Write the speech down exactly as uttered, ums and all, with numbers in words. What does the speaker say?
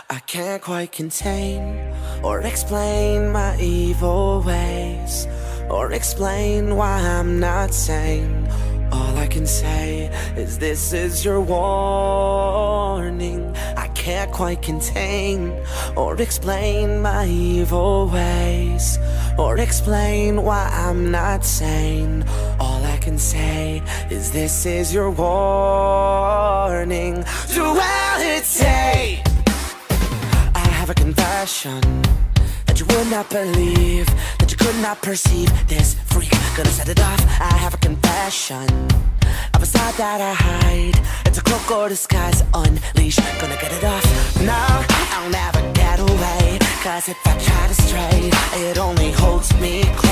I can't quite contain or explain my evil ways, or explain why I'm not sane. All I can say is this is your warning. I can't quite contain or explain my evil ways, or explain why I'm not sane. All I can say is this is your warning. Duality. I have a confession that you would not believe, that you could not perceive. This freak, gonna set it off. I have a confession of a side that I hide. It's a cloak or disguise, unleash, gonna get it off. No, I'll never get away, cause if I try to stray, it only holds me close.